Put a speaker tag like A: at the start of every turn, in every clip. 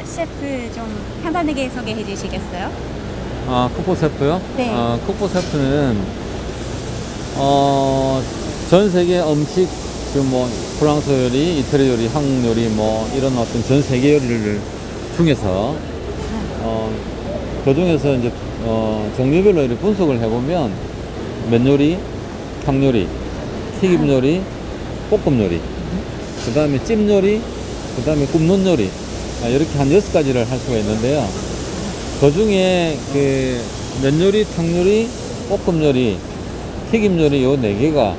A: 셰프 좀 간단하게 소개해 주시겠어요?
B: 쿡보 셰프요?
A: 네.
B: 쿡보 셰프는 전 세계 음식 프랑스 요리, 이태리 요리, 한국 요리 이런 어떤 전 세계 요리를 중에서 그 중에서 이제 종류별로 이렇게 분석을 해보면 면 요리, 탕 요리, 튀김 요리, 볶음 요리, 그 다음에 찜 요리, 그 다음에 굽는 요리, 이렇게 한 6가지를 할 수가 있는데요. 그 중에 면 요리, 탕 요리, 볶음 요리, 튀김 요리 요 4개가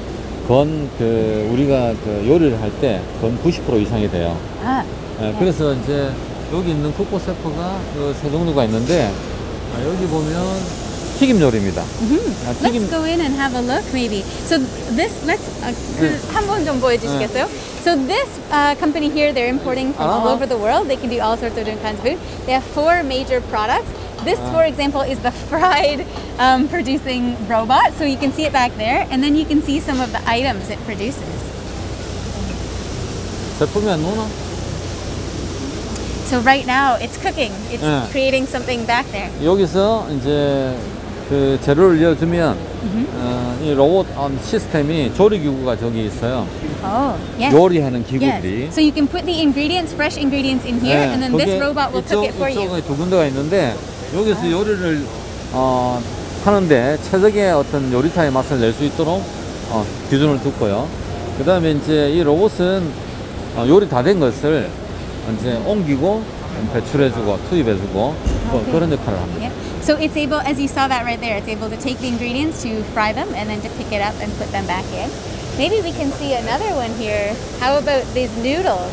B: 우리가 요리를 할 때 건 90% 이상이 돼요. 그래서 이제 여기 있는 쿡보 셰프가 세 종류가 있는데, 여기 보면 튀김 요리입니다.
A: Let's go in and have a look, maybe. So this, 한번 좀 보여주시겠어요? So this company here, they're importing from all over the world. They can do all sorts of different kinds of food. They have 4 major products. This, for example, is the fried producing robot. So you can see it back there, and then you can see some of the items it produces.
B: 제품이 안 나오나?
A: So right now, it's cooking. It's creating something back there.
B: 여기서 이제 재료를 넣어주면 이 로봇 시스템이 조리기구가 저기 있어요.
A: Oh, yes.
B: 요리하는 기구들이.
A: Yes. So you can put the ingredients, fresh ingredients in here, and then this robot will cook it for you.
B: 이쪽에 2군데가 있는데, 여기서 요리를 하는데 최적의 어떤 요리사의 맛을 낼 수 있도록 기준을 두고요. 그 다음에 이제 이 로봇은 요리 다 된 것을 이제 옮기고 배출해주고 투입해주고 그런 역할을 합니다.
A: So it's able, as you saw that right there, it's able to take the ingredients to fry them and then to pick it up and put them back in. Maybe we can see another one here. How about these noodles?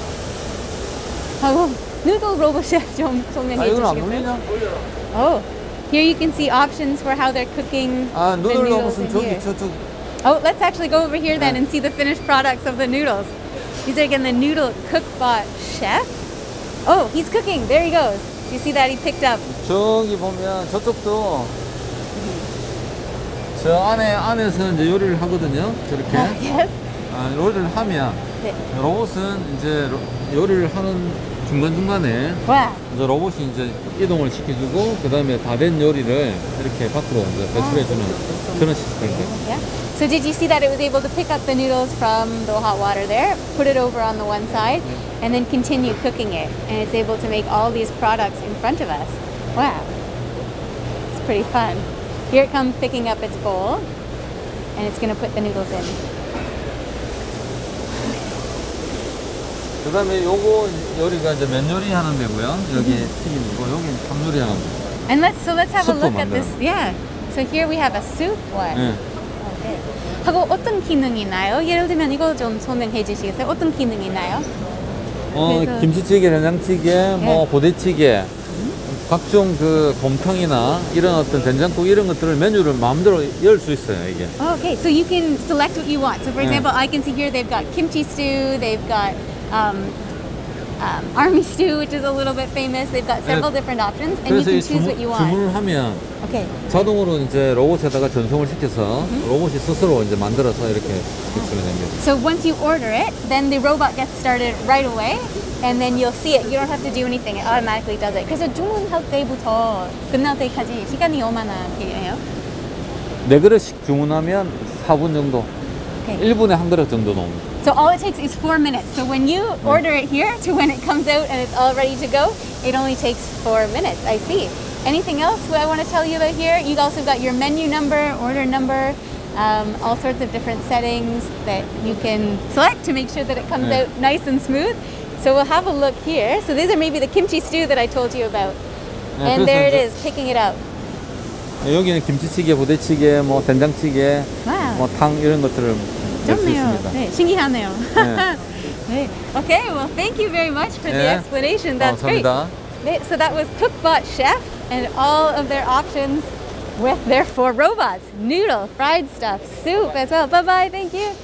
A: Noodle robot chef 좀 설명해 주시겠어요? Oh, here you can see options for how they're cooking the
B: 누들
A: noodles
B: 로봇은
A: in
B: 저기
A: here.
B: 저쪽.
A: Oh, let's actually go over here then and see the finished products of the noodles. These are again the noodle cookbot chef. Oh, he's cooking. There he goes. You see that he picked up.
B: 저기 보면 저쪽도 저 안에서 이제 요리를 하거든요. 저렇게.
A: Yes.
B: 요리를 하면 로봇은 이제 요리를 하는 중간중간에 이제 로봇이 이제 이동을 시켜주고, 그 다음에 다 된 요리를 이렇게 밖으로 이제 배출해주는 그런 시스템이에요.
A: So did you see that it was able to pick up the noodles from the hot water there, put it over on the one side, and then continue cooking it, and it's able to make all these products in front of us. Wow, it's pretty fun. Here it comes picking up its bowl, and it's going to put the noodles in.
B: 그 다음에 요거 요리가 이제 면 요리 하는 데고요. 여기 튀김이고, 여기는 탕 요리 하는 데.
A: And let's have a look at this.
B: 만드는.
A: Yeah. So here we have a soup one. Okay. 하고 어떤 기능이 있나요? 예를 들면 이거 좀 설명해 주시겠어요? 어떤 기능이 있나요?
B: 김치찌개, 된장찌개, 부대찌개, 각종 곰탕이나 이런 어떤 된장국 이런 것들을 메뉴를 마음대로 열 수 있어요, 이게.
A: Okay, so you can select what you want. So for example, I can see here they've got kimchi stew, they've got army stew, which is a little bit famous. They've got several different options, and you can choose what you want.
B: 주문을 하면
A: Okay.
B: 자동으로 이제 로봇에다가 전송을 시켜서 로봇이 스스로 이제 만들어서 이렇게 배출을 됩니다.
A: So once you order it, then the robot gets started right away, and then you'll see it. You don't have to do anything; it automatically does it. 그래서 주문할 때부터 끝날 때까지 시간이 얼마나 필요해요?
B: 4그릇씩 주문하면 4분 정도.
A: Okay.
B: 1분에 한 그릇 정도 나옵니다.
A: So all it takes is 4 minutes. So when you order it here to when it comes out and it's all ready to go, it only takes 4 minutes. I see. Anything else I want to tell you about here? You also got your menu number, order number, all sorts of different settings that you can select to make sure that it comes out nice and smooth. So we'll have a look here. So these are maybe the kimchi stew that I told you about. And there it is, picking it up.
B: 여기는 김치찌개, 부대찌개, 된장찌개,
A: Wow.
B: 탕 이런 것들을 낼 수 있습니다.
A: 네, 신기하네요. 네. Okay, well, thank you very much for the explanation. That's great. So that was Cookbot Chef and all of their options with their 4 robots. Noodle, fried stuff, soup as well. Bye-bye, thank you.